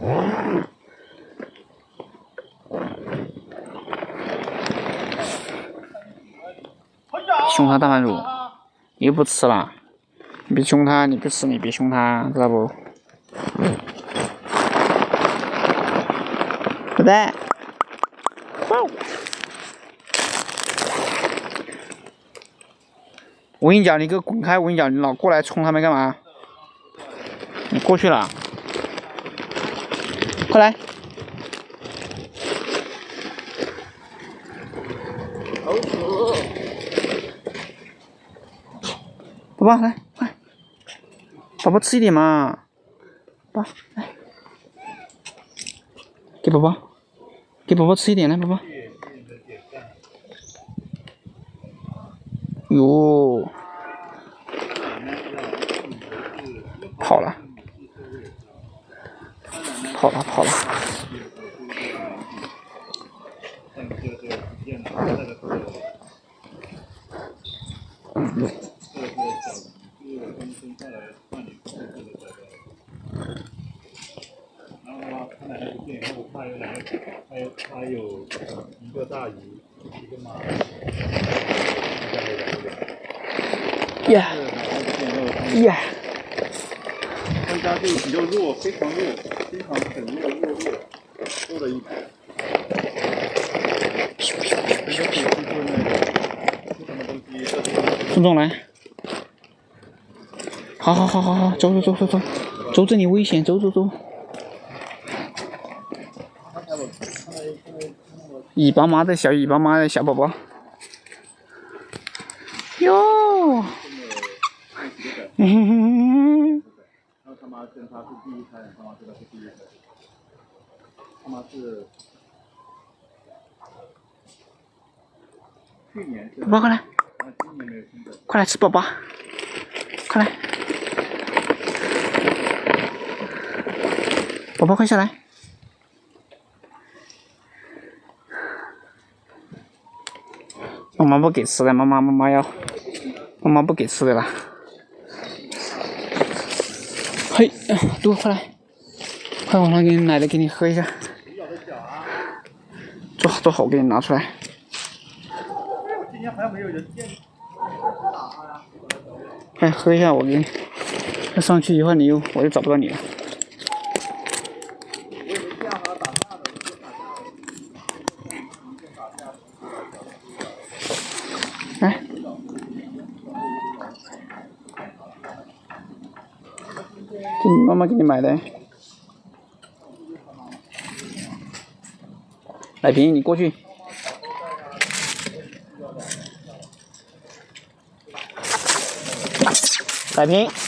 凶它大盘乳，你又不吃了，你别凶它，你不吃你别凶它，知道不？不对。我跟你讲，你给我滚开！我跟你讲，你老过来冲他们干嘛？你过去了，快来！宝宝来，快！宝宝吃一点嘛，宝来，给宝宝，给宝宝吃一点来，宝宝。哟，跑了，跑了，跑了。 还有一个大鱼，一个妈。 耶！ 他家这个比较弱，非常弱，非常很弱弱的一排。 孙总来，好，走，这里危险，走。尾巴妈的小宝宝，哟， 然后他妈跟他是第一胎，他妈跟他是第一胎，他妈是去年是。 宝宝快来， 今年没有生的。 快来吃宝宝，快来，宝宝快下来。妈妈不给吃的，妈妈不给吃的了。嘿，多快来，快往那给奶奶给你喝一下。做好，给你拿出来。 今天好像没有人见。 快喝一下，我给你。再上去以后我就找不到你了。来，这你妈妈给你买的。奶瓶，你过去。奶瓶。